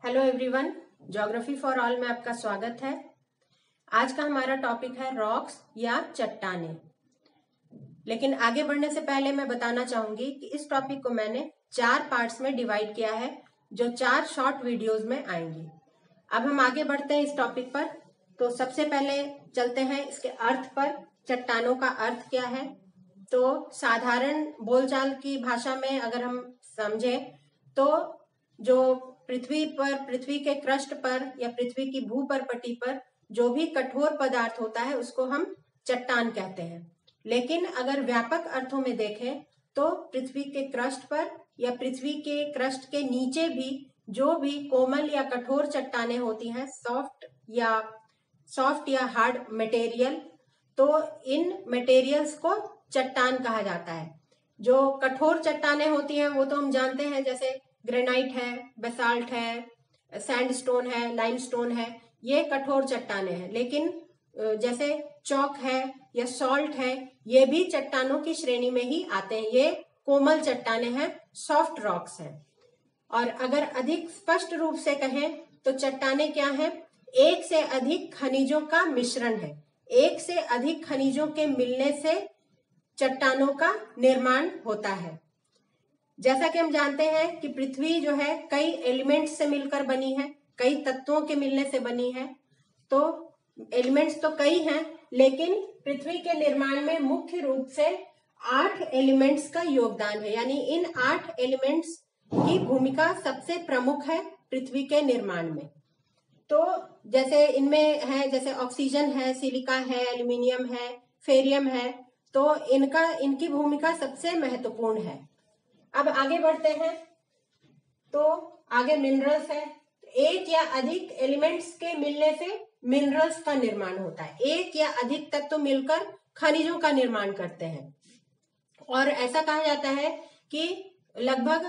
Hello everyone, geography for all में आपका स्वागत है। आज का हमारा टॉपिक है रॉक्स या चट्टानें। लेकिन आगे बढ़ने से पहले मैं बताना चाहूंगी कि इस टॉपिक को मैंने 4 पार्ट्स में डिवाइड किया है, जो 4 शॉर्ट वीडियोस में आएंगी। अब हम आगे बढ़ते हैं इस टॉपिक पर। तो सबसे पहले चलते हैं इसके अर्थ पर। चट्टानों का अर्थ क्या है? तो साधारण बोलचाल की भाषा में अगर हम समझें तो जो पृथ्वी के क्रस्ट पर या पृथ्वी की भूपरपटी पर जो भी कठोर पदार्थ होता है उसको हम चट्टान कहते हैं। लेकिन अगर व्यापक अर्थों में देखें तो पृथ्वी के क्रस्ट पर या पृथ्वी के क्रस्ट के नीचे भी जो भी कोमल या कठोर चट्टानें होती हैं, सॉफ्ट या हार्ड मटेरियल, तो इन मटेरियल्स को चट्टान कहा जाता है। जो कठोर चट्टानें होती हैं वो तो हम जानते हैं, जैसे ग्रेनाइट है, बेसाल्ट है, सैंडस्टोन है, लाइमस्टोन है, ये कठोर चट्टानें हैं। लेकिन जैसे चौक है या सॉल्ट है, ये भी चट्टानों की श्रेणी में ही आते हैं। ये कोमल चट्टानें हैं, सॉफ्ट रॉक्स हैं। और अगर अधिक स्पष्ट रूप से कहें तो चट्टानें क्या है? एक से अधिक खनिजों का मिश्रण है। एक से अधिक खनिजों के मिलने से चट्टानों का निर्माण होता है। जैसा कि हम जानते हैं कि पृथ्वी जो है कई एलिमेंट्स से मिलकर बनी है, कई तत्वों के मिलने से बनी है। तो एलिमेंट्स तो कई हैं, लेकिन पृथ्वी के निर्माण में मुख्य रूप से 8 एलिमेंट्स का योगदान है। यानी इन 8 एलिमेंट्स की भूमिका सबसे प्रमुख है पृथ्वी के निर्माण में। तो जैसे इनमें है, जैसे ऑक्सीजन है, सिलिका है, एल्यूमिनियम है, फेरियम है, तो इनकी भूमिका सबसे महत्वपूर्ण है। अब आगे बढ़ते हैं तो आगे मिनरल्स है। एक या अधिक एलिमेंट्स के मिलने से मिनरल्स का निर्माण होता है। एक या अधिक तत्व मिलकर खनिजों का निर्माण करते हैं। और ऐसा कहा जाता है कि लगभग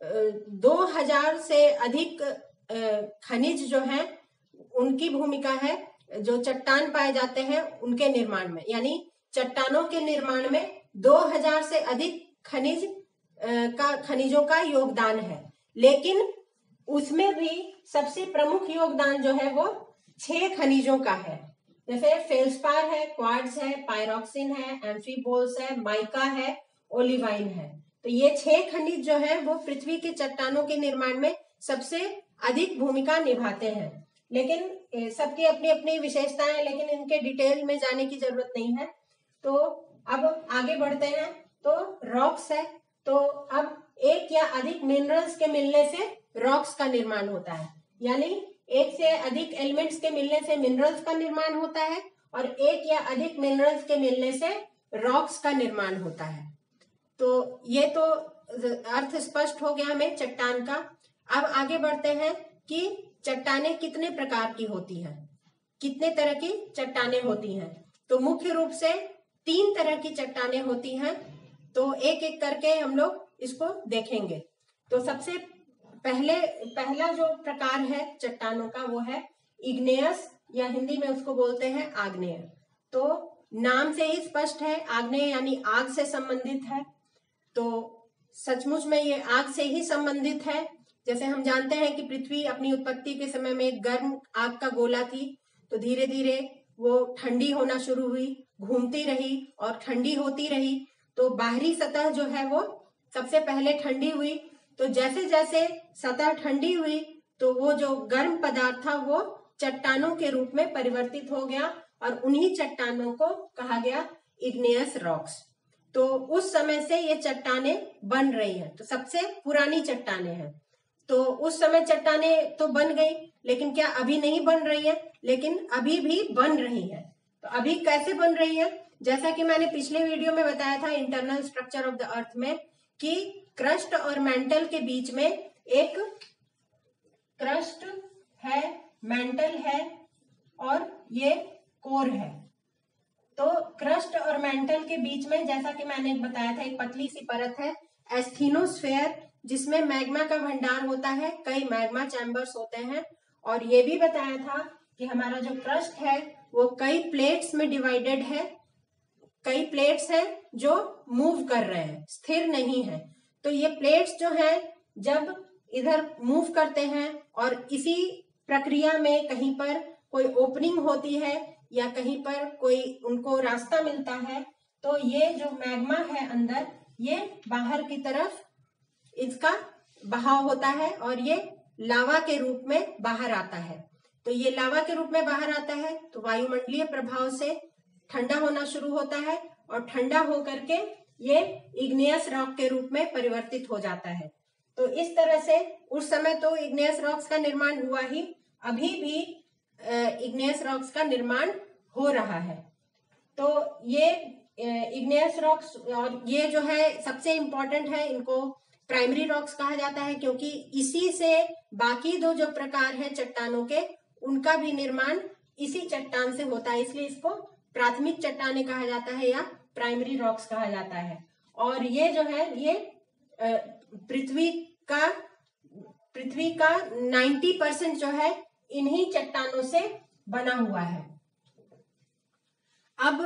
2000 से अधिक खनिज जो हैं उनकी भूमिका है, जो चट्टान पाए जाते हैं उनके निर्माण में। यानी चट्टानों के निर्माण में 2000 से अधिक खनिजों का योगदान है। लेकिन उसमें भी सबसे प्रमुख योगदान जो है वो 6 खनिजों का है। जैसे फेल्सपार है, क्वार्ट्ज है, पायरोक्सिन है, एम्फीबोल्स है, माइका है, ओलिवाइन है। तो ये 6 खनिज जो है वो पृथ्वी के चट्टानों के निर्माण में सबसे अधिक भूमिका निभाते हैं। लेकिन सबकी अपनी अपनी विशेषताएं हैं, लेकिन इनके डिटेल में जाने की जरूरत नहीं है। तो अब आगे बढ़ते हैं तो रॉक्स है। तो अब एक या अधिक मिनरल्स के मिलने से रॉक्स का निर्माण होता है। यानी एक से अधिक एलिमेंट्स के मिलने से मिनरल्स का निर्माण होता है और एक या अधिक मिनरल्स के मिलने से रॉक्स का निर्माण होता है। तो ये तो अर्थ स्पष्ट हो गया हमें चट्टान का। अब आगे बढ़ते हैं कि चट्टानें कितने प्रकार की होती हैं, कितने तरह की चट्टानें होती हैं। तो मुख्य रूप से 3 तरह की चट्टानें होती हैं। तो एक एक करके हम लोग इसको देखेंगे। तो सबसे पहला जो प्रकार है चट्टानों का वो है इग्नेयस, या हिंदी में उसको बोलते हैं आग्नेय। तो नाम से ही स्पष्ट है, आग्नेय यानी आग से संबंधित है। तो सचमुच में ये आग से ही संबंधित है। जैसे हम जानते हैं कि पृथ्वी अपनी उत्पत्ति के समय में एक गर्म आग का गोला थी, तो धीरे धीरे वो ठंडी होना शुरू हुई, घूमती रही और ठंडी होती रही। तो बाहरी सतह जो है वो सबसे पहले ठंडी हुई। तो जैसे जैसे सतह ठंडी हुई तो वो जो गर्म पदार्थ था वो चट्टानों के रूप में परिवर्तित हो गया और उन्हीं चट्टानों को कहा गया इग्नेयस रॉक्स। तो उस समय से ये चट्टानें बन रही हैं। तो सबसे पुरानी चट्टानें हैं। तो उस समय चट्टानें तो बन गई, लेकिन क्या अभी नहीं बन रही है? लेकिन अभी भी बन रही है। तो अभी कैसे बन रही है? जैसा कि मैंने पिछले वीडियो में बताया था internal structure of the earth में, कि क्रस्ट और मेंटल के बीच में एक क्रस्ट है, मेंटल है और ये कोर है। तो क्रस्ट और मेंटल के बीच में, जैसा कि मैंने बताया था, एक पतली सी परत है एस्थीनोस्फेयर, जिसमें मैग्मा का भंडार होता है। कई मैग्मा चैम्बर्स होते हैं। और ये भी बताया था कि हमारा जो क्रस्ट है वो कई प्लेट्स में डिवाइडेड है। कई प्लेट्स हैं जो मूव कर रहे हैं, स्थिर नहीं है। तो ये प्लेट्स जो हैं जब इधर मूव करते हैं और इसी प्रक्रिया में कहीं पर कोई ओपनिंग होती है या कहीं पर कोई उनको रास्ता मिलता है, तो ये जो मैग्मा है अंदर, ये बाहर की तरफ इसका बहाव होता है और ये लावा के रूप में बाहर आता है। तो ये लावा के रूप में बाहर आता है तो वायुमंडलीय प्रभाव से ठंडा होना शुरू होता है और ठंडा होकर के ये इग्नियस रॉक के रूप में परिवर्तित हो जाता है। तो इस तरह से उस समय तो इग्नियस रॉक्स का निर्माण हुआ ही, अभी भी इग्नियस रॉक्स का निर्माण हो रहा है। तो ये इग्नियस रॉक्स, और ये जो है सबसे इम्पोर्टेंट है, इनको प्राइमरी रॉक्स कहा जाता है क्योंकि इसी से बाकी दो जो प्रकार है चट्टानों के, उनका भी निर्माण इसी चट्टान से होता है, इसलिए इसको प्राथमिक चट्टानें कहा जाता है या प्राइमरी रॉक्स कहा जाता है। और ये जो है ये पृथ्वी का 90% जो है इन्हीं चट्टानों से बना हुआ है। अब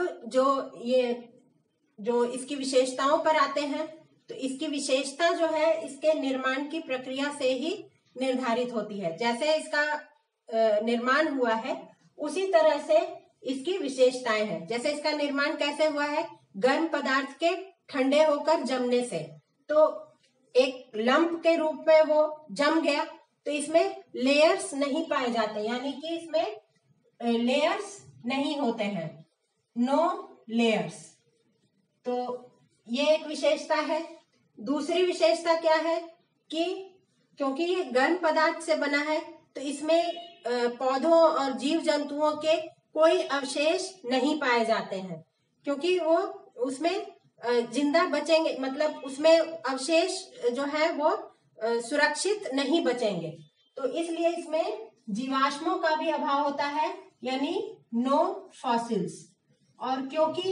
जो इसकी विशेषताओं पर आते हैं, तो इसकी विशेषता जो है इसके निर्माण की प्रक्रिया से ही निर्धारित होती है। जैसे इसका निर्माण हुआ है उसी तरह से इसकी विशेषताएं हैं। जैसे इसका निर्माण कैसे हुआ है, गर्म पदार्थ के ठंडे होकर जमने से, तो एक लंप के रूप में वो जम गया, तो इसमें लेयर्स नहीं पाए जाते, यानी कि इसमें लेयर्स नहीं होते हैं, नो लेयर्स। तो ये एक विशेषता है। दूसरी विशेषता क्या है कि क्योंकि ये गर्म पदार्थ से बना है तो इसमें पौधों और जीव जंतुओं के कोई अवशेष नहीं पाए जाते हैं, क्योंकि वो उसमें जिंदा बचेंगे, मतलब उसमें अवशेष जो है वो सुरक्षित नहीं बचेंगे, तो इसलिए इसमें जीवाश्मों का भी अभाव होता है, यानी नो फॉसिल्स। और क्योंकि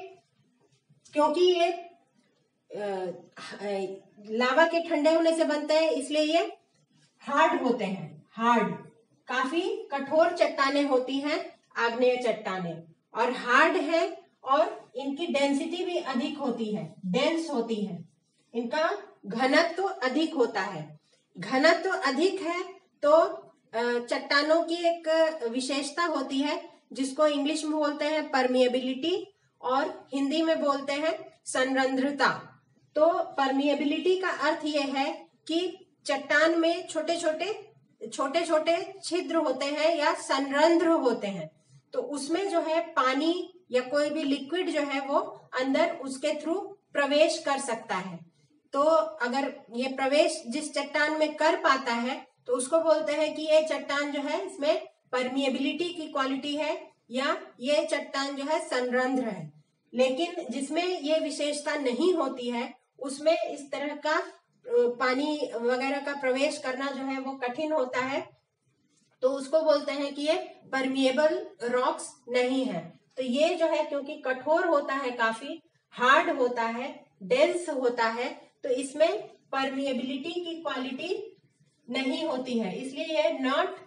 ये लावा के ठंडे होने से बनते हैं, इसलिए ये हार्ड होते हैं, हार्ड, काफी कठोर चट्टानें होती हैं आग्नेय चट्टानें, और हार्ड है और इनकी डेंसिटी भी अधिक होती है, डेंस होती है, इनका घनत्व तो अधिक होता है। घनत्व तो अधिक है तो चट्टानों की एक विशेषता होती है जिसको इंग्लिश में बोलते हैं परमिएबिलिटी और हिंदी में बोलते हैं संरंध्रता। तो परमिएबिलिटी का अर्थ यह है कि चट्टान में छोटे छोटे छिद्र होते हैं या संरंध्र होते हैं, तो उसमें जो है पानी या कोई भी लिक्विड जो है वो अंदर उसके थ्रू प्रवेश कर सकता है। तो अगर ये प्रवेश जिस चट्टान में कर पाता है तो उसको बोलते हैं कि ये चट्टान जो है इसमें परमिएबिलिटी की क्वालिटी है या ये चट्टान जो है संरंध्र है। लेकिन जिसमें ये विशेषता नहीं होती है उसमें इस तरह का पानी वगैरह का प्रवेश करना जो है वो कठिन होता है, तो उसको बोलते हैं कि ये परमिएबल रॉक्स नहीं है। तो ये जो है क्योंकि कठोर होता है, काफी हार्ड होता है, डेंस होता है, तो इसमें परमिएबिलिटी की क्वालिटी नहीं होती है, इसलिए ये नॉट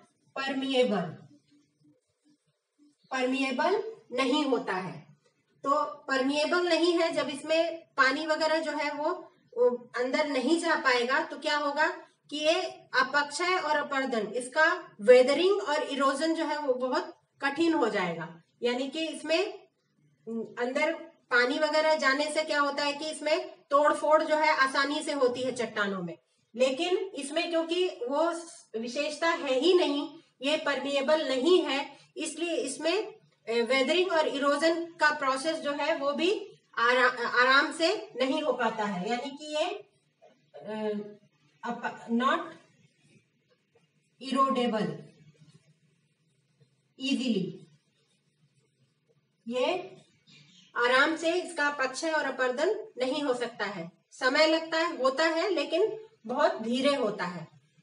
परमिएबल नहीं होता है। तो परमिएबल नहीं है, जब इसमें पानी वगैरह जो है वो अंदर नहीं जा पाएगा तो क्या होगा कि ये अपक्षय और अपर्दन, इसका वेदरिंग और इरोजन जो है वो बहुत कठिन हो जाएगा। यानी कि इसमें अंदर पानी वगैरह जाने से क्या होता है कि इसमें तोड़फोड़ जो है आसानी से होती है चट्टानों में, लेकिन इसमें क्योंकि वो विशेषता है ही नहीं, ये परमिएबल नहीं है, इसलिए इसमें वेदरिंग और इरोजन का प्रोसेस जो है वो भी आराम से नहीं हो पाता है, यानी कि ये नॉट इरोडेबल इजीली, ये आराम से इसका अपक्षय और अपर्दन नहीं हो सकता है, समय लगता है, होता है लेकिन बहुत धीरे होता है।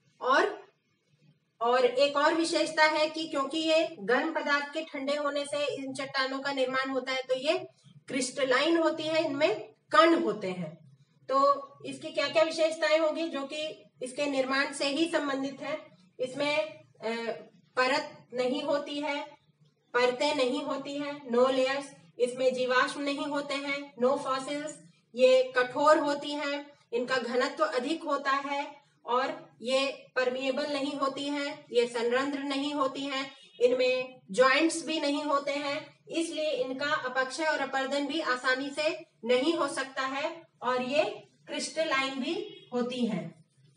और एक और विशेषता है कि क्योंकि ये गर्म पदार्थ के ठंडे होने से इन चट्टानों का निर्माण होता है तो ये क्रिस्टलाइन होती है, इनमें कण होते हैं। तो इसकी क्या क्या विशेषताएं होगी जो कि इसके निर्माण से ही संबंधित है। इसमें परत नहीं होती है, परतें नहीं होती है, नो लेयर्स। इसमें जीवाश्म नहीं होते हैं, नो फॉसिल्स। ये कठोर होती हैं, इनका घनत्व अधिक होता है और ये परमिएबल नहीं होती हैं, ये संरंध्र नहीं होती हैं, इनमें जॉइंट्स भी नहीं होते हैं, इसलिए इनका अपक्षय और अपर्दन भी आसानी से नहीं हो सकता है और ये क्रिस्टलाइन भी होती हैं।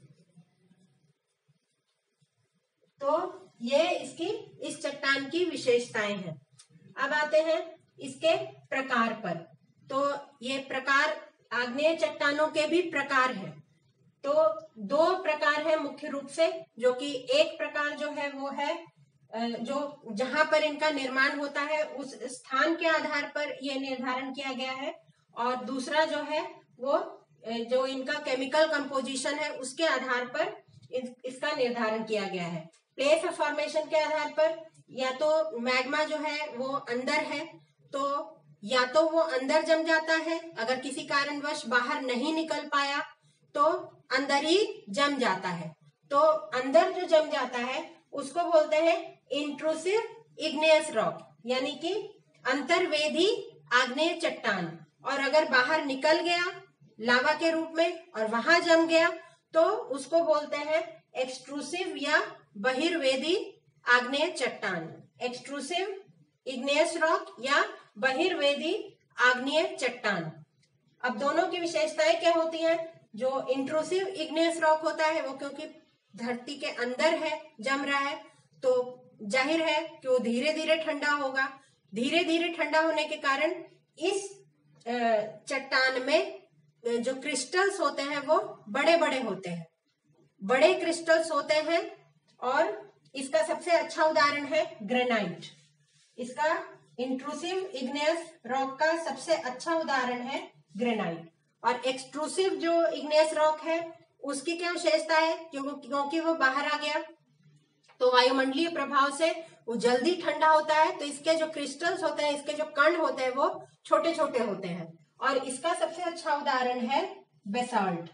तो ये इसकी इस चट्टान की विशेषताएं हैं। अब आते हैं इसके प्रकार पर। तो ये प्रकार आग्नेय चट्टानों के भी प्रकार हैं। तो दो प्रकार है मुख्य रूप से, जो कि एक प्रकार जो है वो है जो जहां पर इनका निर्माण होता है उस स्थान के आधार पर यह निर्धारण किया गया है, और दूसरा जो है वो जो इनका केमिकल कंपोजिशन है उसके आधार पर इसका निर्धारण किया गया है। प्लेस ऑफ फॉर्मेशन के आधार पर या तो मैग्मा जो है वो अंदर है, तो या तो वो अंदर जम जाता है, अगर किसी कारणवश बाहर नहीं निकल पाया तो अंदर ही जम जाता है। तो अंदर जो जम जाता है उसको बोलते हैं इंट्रूसिव इग्नियस रॉक, यानी कि अंतर्वेदी आग्नेय चट्टान। और अगर बाहर निकल गया लावा के रूप में और वहां जम गया तो उसको बोलते हैं एक्सट्रूसिव या बहिर्वेदी आग्नेय चट्टान, एक्सट्रूसिव इग्नियस रॉक या बहिर्वेदी आग्नेय चट्टान। अब दोनों की विशेषताएं क्या होती हैं? जो इंट्रूसिव इग्नियस रॉक होता है वो क्योंकि धरती के अंदर है, जम रहा है, तो जाहिर है कि वो धीरे धीरे ठंडा होगा। धीरे धीरे ठंडा होने के कारण इस चट्टान में जो क्रिस्टल्स होते हैं वो बड़े बड़े होते हैं, बड़े क्रिस्टल्स होते हैं। और इसका सबसे अच्छा उदाहरण है ग्रेनाइट। इसका इंट्रूसिव इग्नियस रॉक का सबसे अच्छा उदाहरण है ग्रेनाइट। और एक्सट्रूसिव जो इग्नियस रॉक है उसकी क्या विशेषता है? क्योंकि वो बाहर आ गया तो वायुमंडलीय प्रभाव से वो जल्दी ठंडा होता है, तो इसके जो क्रिस्टल्स होते हैं, इसके जो कण होते हैं वो छोटे छोटे होते हैं। और इसका सबसे अच्छा उदाहरण है बेसाल्ट।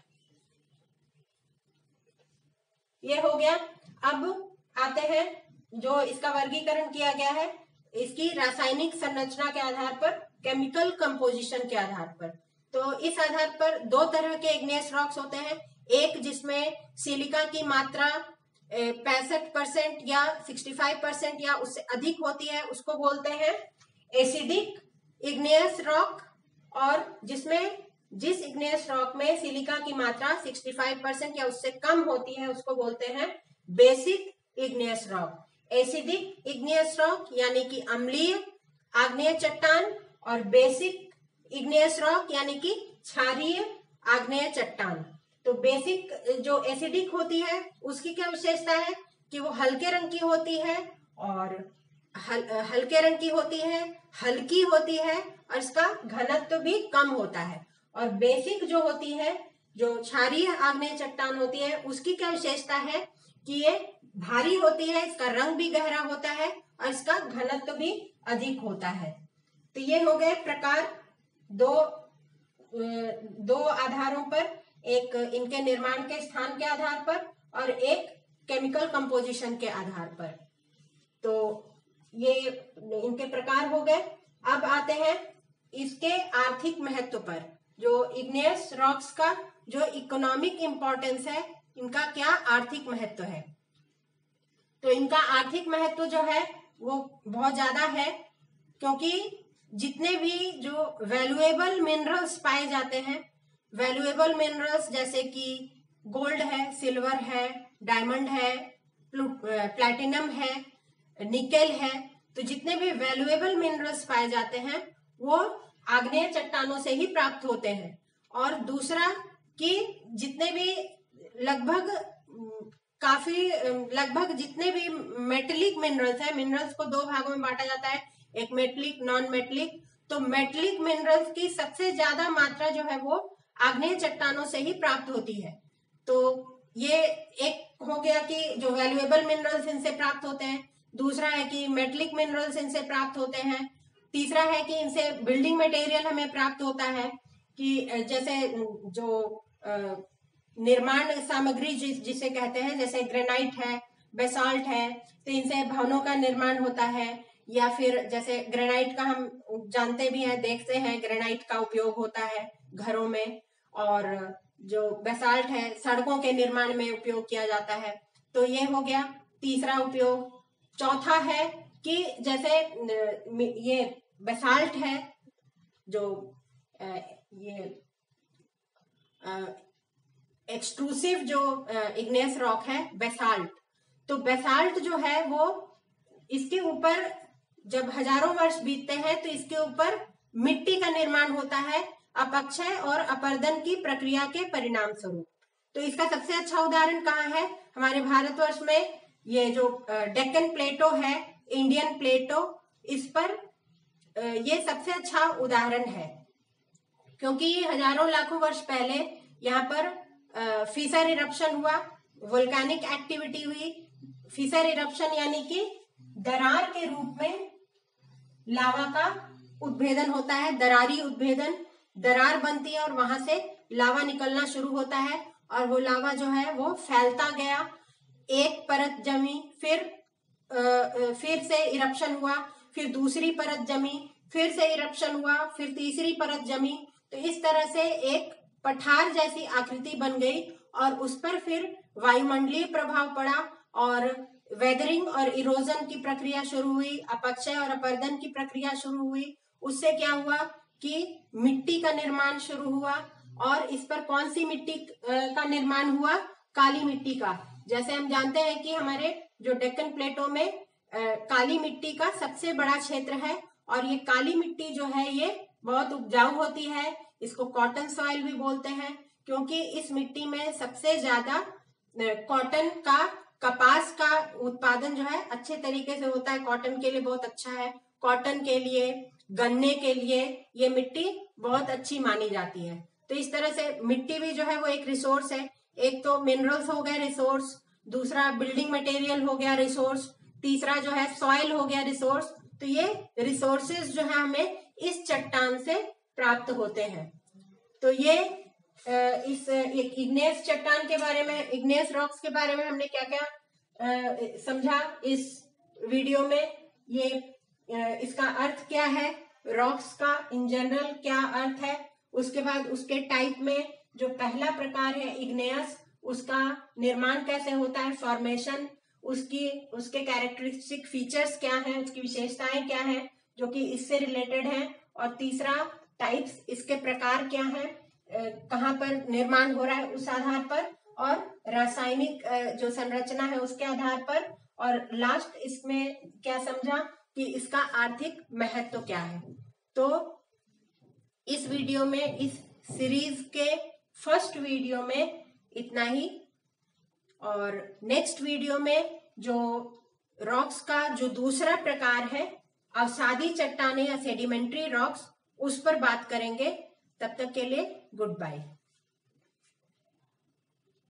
ये हो गया। अब आते हैं जो इसका वर्गीकरण किया गया है इसकी रासायनिक संरचना के आधार पर, केमिकल कंपोजिशन के आधार पर। तो इस आधार पर दो तरह के इग्नियस रॉक्स होते हैं। एक जिसमें सिलिका की मात्रा 65% या 65% या उससे अधिक होती है, उसको बोलते हैं एसिडिक इग्नियस रॉक। और जिस इग्नियस रॉक में सिलिका की मात्रा 65% या उससे कम होती है उसको बोलते हैं basic igneous rock. Acidic igneous rock यानी कि अम्लीय आग्नेय चट्टान, और बेसिक इग्नियस रॉक यानी कि क्षारीय आग्नेय चट्टान। तो बेसिक जो एसिडिक होती है उसकी क्या विशेषता है कि वो हल्के रंग की होती है, और हल्के रंग की होती है, हल्की होती है, और इसका घनत्व भी कम होता है। और बेसिक जो होती है, जो क्षारीय आग्नेय चट्टान होती है, उसकी क्या विशेषता है कि ये भारी होती है, इसका रंग भी गहरा होता है और इसका घनत्व भी अधिक होता है। तो ये हो गए प्रकार दो आधारों पर, एक इनके निर्माण के स्थान के आधार पर और एक केमिकल कंपोजिशन के आधार पर। तो ये इनके प्रकार हो गए। अब आते हैं इसके आर्थिक महत्व पर। जो इग्नियस रॉक्स का जो इकोनॉमिक इंपॉर्टेंस है, इनका क्या आर्थिक महत्व है? तो इनका आर्थिक महत्व जो है वो बहुत ज्यादा है, क्योंकि जितने भी जो वैल्यूएबल मिनरल्स पाए जाते हैं, वैल्यूएबल मिनरल्स जैसे कि गोल्ड है, सिल्वर है, डायमंड है, प्लैटिनम है, निकेल है, तो जितने भी वैल्यूएबल मिनरल्स पाए जाते हैं वो आग्नेय चट्टानों से ही प्राप्त होते हैं। और दूसरा कि जितने भी लगभग जितने भी मेटेलिक मिनरल्स हैं, मिनरल्स को दो भागों में बांटा जाता है, एक मेटेलिक, नॉन मेटेलिक। तो मेटेलिक मिनरल्स की सबसे ज्यादा मात्रा जो है वो आग्नेय चट्टानों से ही प्राप्त होती है। तो ये एक हो गया कि जो वैल्यूएबल मिनरल्स इनसे प्राप्त होते हैं, दूसरा है कि मेटेलिक मिनरल्स इनसे प्राप्त होते हैं, तीसरा है कि इनसे बिल्डिंग मटेरियल हमें प्राप्त होता है, कि जैसे जो निर्माण सामग्री जिसे कहते हैं, जैसे ग्रेनाइट है, बेसाल्ट है, तो इनसे भवनों का निर्माण होता है। या फिर जैसे ग्रेनाइट का हम जानते भी हैं, देखते हैं, ग्रेनाइट का उपयोग होता है घरों में। और जो बेसाल्ट है सड़कों के निर्माण में उपयोग किया जाता है। तो ये हो गया तीसरा उपयोग। चौथा है कि जैसे ये बेसाल्ट है, जो ये एक्सट्रूसिव जो इग्नेस रॉक है बेसाल्ट, तो बेसाल्ट जो है वो इसके ऊपर जब हजारों वर्ष बीतते हैं तो इसके ऊपर मिट्टी का निर्माण होता है अपक्षय और अपर्दन की प्रक्रिया के परिणाम स्वरूप। तो इसका सबसे अच्छा उदाहरण कहाँ है? हमारे भारतवर्ष में ये जो डेक्कन प्लेटो है, इंडियन प्लेटो, इस पर ये सबसे अच्छा उदाहरण है, क्योंकि हजारों लाखों वर्ष पहले यहाँ पर फिशर इरप्शन हुआ, वोल्केनिक एक्टिविटी हुई। फिशर इरप्शन यानी कि दरार के रूप में लावा का उद्भेदन होता है, दरारी उद्भेदन। दरार बनती है और वहां से लावा निकलना शुरू होता है और वो लावा जो है वो फैलता गया, एक परत जमी, फिर से इरप्शन हुआ, फिर दूसरी परत जमी, फिर से इरप्शन हुआ, फिर तीसरी परत जमी। तो इस तरह से एक पठार जैसी आकृति बन गई और उस पर फिर वायुमंडलीय प्रभाव पड़ा और वेदरिंग और इरोजन की प्रक्रिया शुरू हुई, अपक्षय और अपर्दन की प्रक्रिया शुरू हुई। उससे क्या हुआ कि मिट्टी का निर्माण शुरू हुआ। और इस पर कौन सी मिट्टी का निर्माण हुआ? काली मिट्टी का। जैसे हम जानते हैं कि हमारे जो डेक्कन प्लेटो में काली मिट्टी का सबसे बड़ा क्षेत्र है और ये काली मिट्टी जो है ये बहुत उपजाऊ होती है। इसको कॉटन सॉइल भी बोलते हैं, क्योंकि इस मिट्टी में सबसे ज्यादा कॉटन का, कपास का उत्पादन जो है अच्छे तरीके से होता है। कॉटन के लिए बहुत अच्छा है, कॉटन के लिए, गन्ने के लिए ये मिट्टी बहुत अच्छी मानी जाती है। तो इस तरह से मिट्टी भी जो है वो एक रिसोर्स है। एक तो मिनरल्स हो गए रिसोर्स, दूसरा बिल्डिंग मटेरियल हो गया रिसोर्स, तीसरा जो है सॉइल हो गया रिसोर्स। तो ये रिसोर्सेज जो है हमें इस चट्टान से प्राप्त होते हैं। तो ये इस एक इग्नेस चट्टान के बारे में, इग्नेस रॉक्स के बारे में हमने क्या क्या समझा इस वीडियो में। ये इसका अर्थ क्या है, रॉक्स का इन जनरल क्या अर्थ है, उसके बाद उसके टाइप में जो पहला प्रकार है इग्नेयस, उसका निर्माण कैसे होता है, फॉर्मेशन, उसके कैरेक्टरिस्टिक फीचर्स क्या हैं, उसकी विशेषताएं क्या हैं जो कि इससे रिलेटेड हैं। और तीसरा टाइप्स, इसके प्रकार क्या हैं, कहाँ पर निर्माण हो रहा है उस आधार पर, और रासायनिक जो संरचना है उसके आधार पर। और लास्ट इसमें क्या समझा कि इसका आर्थिक महत्व क्या है। तो इस वीडियो में, इस सीरीज के फर्स्ट वीडियो में इतना ही। और नेक्स्ट वीडियो में जो रॉक्स का जो दूसरा प्रकार है अवसादी चट्टानें या सेडिमेंट्री रॉक्स, उस पर बात करेंगे। तब तक के लिए गुड बाय।